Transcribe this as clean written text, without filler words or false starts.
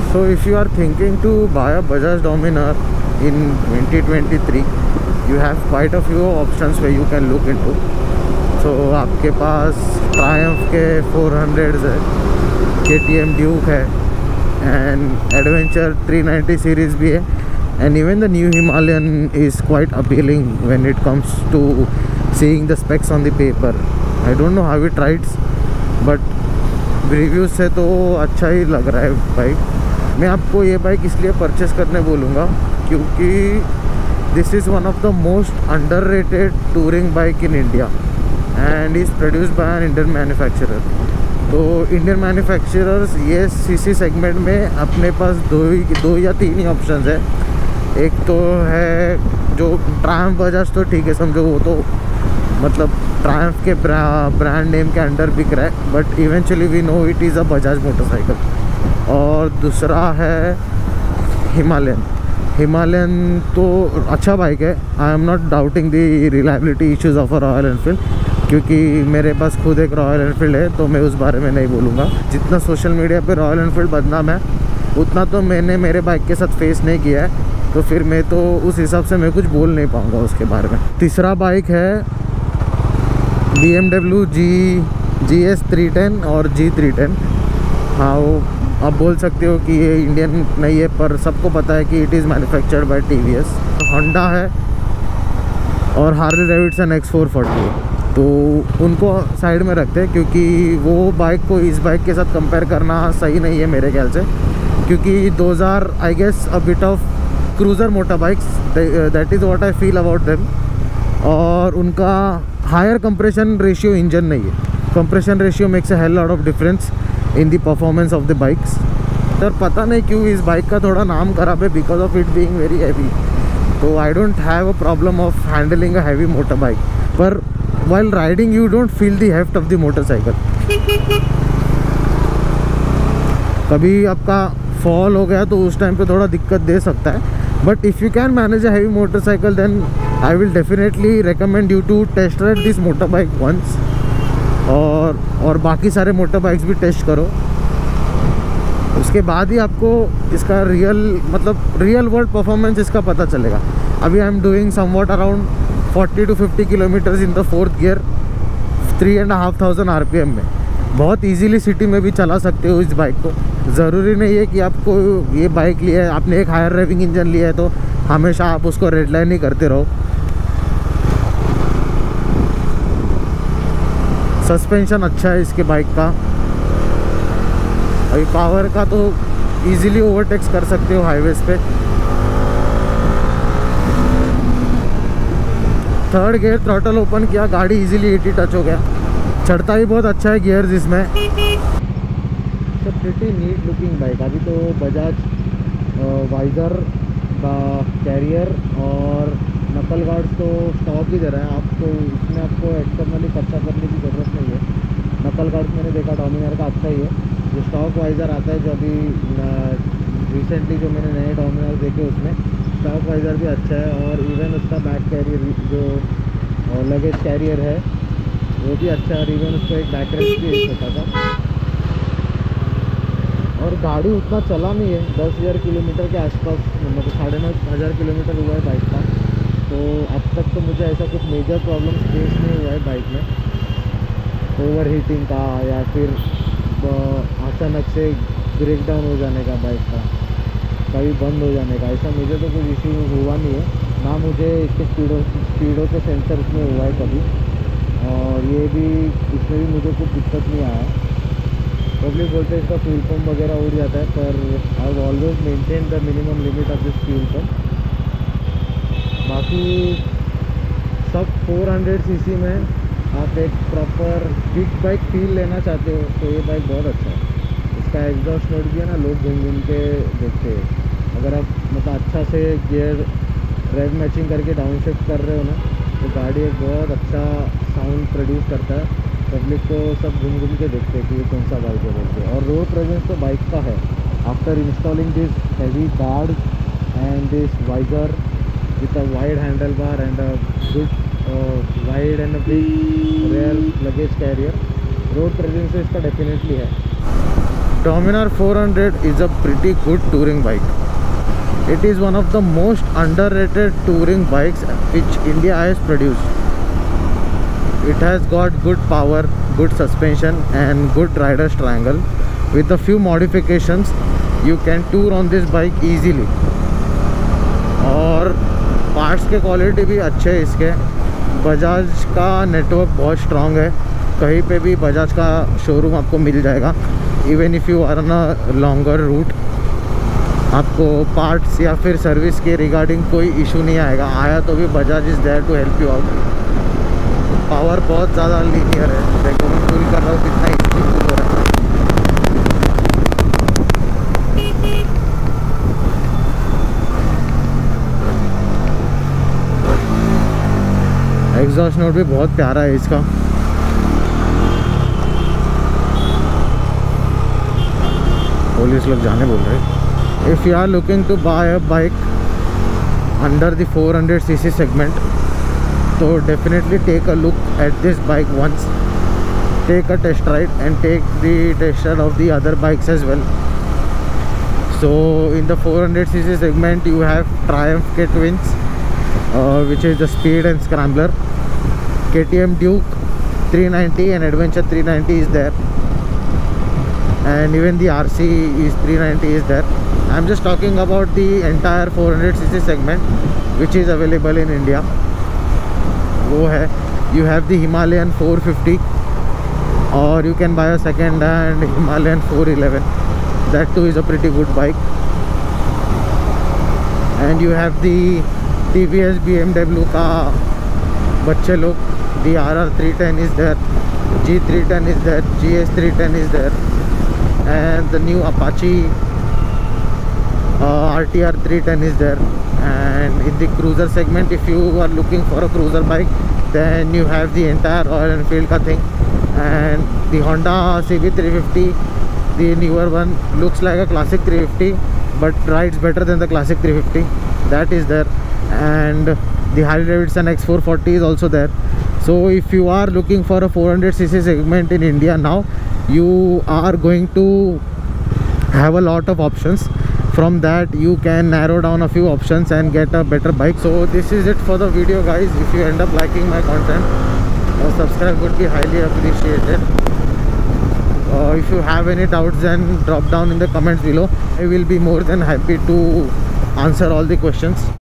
So if you are thinking to buy a Bajaj Dominar in 2023, you have quite a few options where you can look into. So आपके पास Triumph के 400s है, KTM Duke है, and Adventure 390 series भी है, and even the new Himalayan is quite appealing when it comes to seeing the specs on the paper. I don't know how it rides, but reviews से तो अच्छा ही लग रहा है bike. मैं आपको ये बाइक इसलिए परचेस करने बोलूँगा क्योंकि this is one of the most underrated touring bike in India and is produced by an Indian manufacturer. तो इंडियन मैन्युफैक्चरर्स ये सीसी सेगमेंट में अपने पास दो या तीन ही ऑप्शंस है। एक तो है जो ट्रायम्फ बजाज, तो ठीक है समझो, वो तो मतलब ट्रायम्फ के ब्रांड नेम के अंडर बिक रहा है, but eventually we know it is a Bajaj motorcycle. और दूसरा है हिमालयन तो अच्छा बाइक है। I am not doubting the reliability issues of a Royal Enfield, क्योंकि मेरे पास खुद एक रॉयल एनफील्ड है, तो मैं उस बारे में नहीं बोलूँगा। जितना सोशल मीडिया पे रॉयल एनफील्ड बदनाम है उतना तो मैंने मेरे बाइक के साथ फेस नहीं किया है, तो फिर मैं तो उस हिसाब से मैं कुछ बोल नहीं पाऊँगा उसके बारे में। तीसरा बाइक है BMW GS 310 और G310। हाँ, वो आप बोल सकते हो कि ये इंडियन नहीं है, पर सबको पता है कि it is manufactured by TVS। Honda है और हार्ले डेविडसन X440, तो उनको साइड में रखते हैं क्योंकि वो बाइक को इस बाइक के साथ कंपेयर करना सही नहीं है मेरे ख्याल से, क्योंकि 2000 I guess a bit of cruiser motorbikes, that is what I feel about them. और उनका हायर कंप्रेशन रेशियो इंजन नहीं है। Compression ratio makes a hell lot of difference in the performance of the bikes. Sir पता नहीं क्यों इस bike का थोड़ा नाम खराब है because of it being very heavy. तो I don't have a problem of handling a heavy motorbike, पर while riding you don't feel the heft of the motorcycle। कभी आपका फॉल हो गया तो उस टाइम पे थोड़ा दिक्कत दे सकता है, but if you can manage a heavy motorcycle then I will definitely recommend you to test ride this motorbike once. और बाकी सारे मोटर बाइक्स भी टेस्ट करो, उसके बाद ही आपको इसका रियल वर्ल्ड परफॉर्मेंस इसका पता चलेगा। अभी I am doing somewhat around 40 to 50 kilometres in the 4th gear 3,500 RPM में। बहुत इजीली सिटी में भी चला सकते हो इस बाइक को। ज़रूरी नहीं है कि आपको ये बाइक लिया है, आपने एक हायर ड्राइविंग इंजन लिया है तो हमेशा आप उसको रेड लाइन ही करते रहो। सस्पेंशन अच्छा है इसके बाइक का। अभी पावर का तो इजीली ओवरटेक्स कर सकते हो हाईवेज पे। थर्ड गियर थ्रॉटल ओपन किया, गाड़ी इजीली 80 टच हो गया। चढ़ता भी बहुत अच्छा है गियर्स इसमें। Pretty neat looking bike. अभी तो बजाज वाइजर कैरियर और नकल गार्ड्स तो स्टॉक ही दे रहा है आपको, इसमें आपको एक्सटर्नली खर्चा करने की ज़रूरत नहीं है। नकल गार्ड्स मैंने देखा डोमिनार का अच्छा ही है। जो स्टॉक वाइजर आता है, जो अभी रिसेंटली जो मैंने नए डोमिनार देखे उसमें स्टॉक वाइजर भी अच्छा है, और इवन उसका बैक कैरियर जो लगेज कैरियर है वो भी अच्छा है, और इवन उसको एक बैक रेस्ट भी छोटा था। और गाड़ी उतना चला नहीं है, 10,000 किलोमीटर के आसपास, मतलब 9,500 किलोमीटर हुआ है बाइक का। तो अब तक तो मुझे ऐसा कुछ मेजर प्रॉब्लम फेस नहीं हुआ है बाइक में, ओवर हीटिंग का या फिर अचानक से ब्रेक डाउन हो जाने का, बाइक का कभी बंद हो जाने का, ऐसा मुझे तो कोई इशू हुआ नहीं है। ना मुझे इसके स्पीडों के सेंसर इसमें हुआ है कभी, और ये भी इसमें भी मुझे कुछ दिक्कत नहीं आया। पब्लिक बोलते हैं इसका फ्यूल पम्प वगैरह उड़ जाता है, पर I have always maintain the minimum limit of this fuel pump. बाकी सब 400 सीसी में आप एक प्रॉपर बिग बाइक फील लेना चाहते हो तो ये बाइक बहुत अच्छा है। इसका एग्जॉस्ट नोट भी है ना, लोग घूम घूम के देखते हैं। अगर आप मतलब अच्छा से गियर रेड मैचिंग करके डाउन शिफ्ट कर रहे हो ना, तो गाड़ी एक बहुत अच्छा साउंड प्रोड्यूस करता है। पब्लिक को सब घूम घूम के देखते हैं कि ये कौन सा बाइक है बोलते। और रोड प्रेजेंस तो बाइक का है। After installing this heavy guard and this visor with a wide handlebar and a good wide and a big rear luggage carrier, road presence इसका डेफिनेटली है। Dominar 400 is a pretty good touring bike. It is one of the most underrated touring bikes which India has produced. It has got good power, good suspension and good rider's triangle. With a few modifications, you can tour on this bike easily. और parts के quality भी अच्छे हैं इसके. बजाज का network बहुत strong है. कहीं पे भी बजाज का शोरूम आपको मिल जाएगा. Even if you are on a longer route, आपको पार्ट्स या फिर सर्विस के रिगार्डिंग कोई इशू नहीं आएगा. आया तो भी Bajaj is there to help you out. Power बहुत ज़्यादा लीनियर है. देखो मैं फुल कर रहा हूँ कितना इजी फुल हो रहा है. एग्जॉस्ट नोट भी बहुत प्यारा है इसका. पुलिस लोग जाने बोल रहे. If you are looking to buy a bike under the 400cc segment, तो definitely take a look at this bike once. Take a test ride and take the test ride of the other bikes as well. So in the 400cc segment you have Triumph K Twins, which is the speed and scrambler. KTM Duke 390 and Adventure 390 is there, and even the RC is 390 is there. I'm just talking about the entire 400cc segment which is available in India. वो है, you have the Himalayan 450, or you can buy a second hand Himalayan 411. That too is a pretty good bike. And you have the TVS BMW का बच्चे लोग. The RR 310 is there, G310 is there, GS 310 is there, and the new Apache RTR 310 is there. And in the cruiser segment, if you are looking for a cruiser bike, then you have the entire Royal Enfield ka thing. And the Honda CB350, the newer one, looks like a classic 350 but rides better than the classic 350. That is there. And the Harley Davidson X440 is also there. So if you are looking for a 400cc segment in India now, you are going to have a lot of options. From that you can narrow down a few options and get a better bike. So this is it for the video, guys. If you end up liking my content, subscribe would be highly appreciated. If you have any doubts, then drop down in the comments below. I will be more than happy to answer all the questions.